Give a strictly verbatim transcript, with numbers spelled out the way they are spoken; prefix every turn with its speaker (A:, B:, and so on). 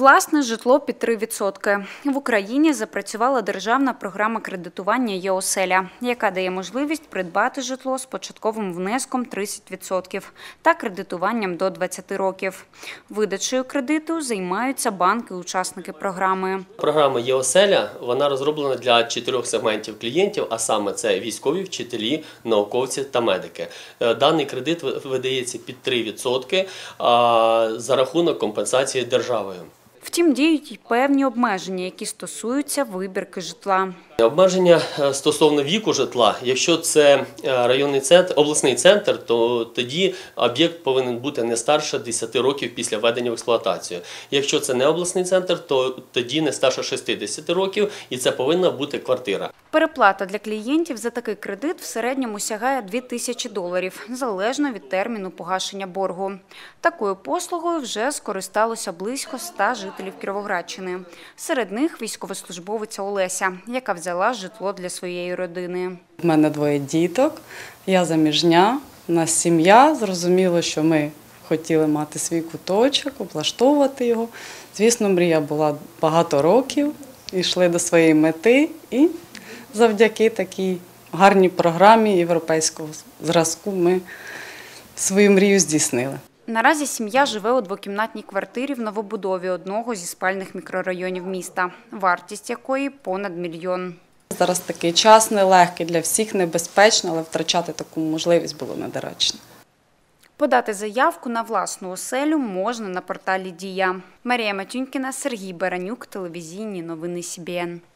A: Власне житло під три відсотки. В Україні запрацювала державна програма кредитування «Є-оселя», яка дає можливість придбати житло з початковим внеском тридцять відсотків та кредитуванням до двадцяти років. Видачею кредиту займаються банки-учасники програми.
B: Програма «Є-оселя» вона розроблена для чотирьох сегментів клієнтів, а саме це військові, вчителі, науковці та медики. Даний кредит видається під три відсотки за рахунок компенсації державою.
A: Втім, діють й певні обмеження, які стосуються вибірки житла.
B: Обмеження стосовно віку житла. Якщо це районний центр, обласний центр, то тоді об'єкт повинен бути не старше десяти років після введення в експлуатацію. Якщо це не обласний центр, то тоді не старше шістдесяти років і це повинна бути квартира.
A: Переплата для клієнтів за такий кредит в середньому сягає дві тисячі доларів, залежно від терміну погашення боргу. Такою послугою вже скористалося близько ста жителів Кіровоградщини. Серед них військовослужбовиця Олеся, яка взяла житло для своєї родини.
C: У мене двоє діток, я заміжня, у нас сім'я. Зрозуміло, що ми хотіли мати свій куточок, облаштовувати його. Звісно, мрія була багато років, йшли до своєї мети і завдяки такій гарній програмі європейського зразку ми свою мрію здійснили.
A: Наразі сім'я живе у двокімнатній квартирі в новобудові одного зі спальних мікрорайонів міста, вартість якої понад мільйон.
C: Зараз такий час нелегкий, для всіх небезпечно, але втрачати таку можливість було недоречно.
A: Подати заявку на власну оселю можна на порталі «Дія». Марія Матюнькіна, Сергій Баранюк, телевізійні новини Сі Бі Ен.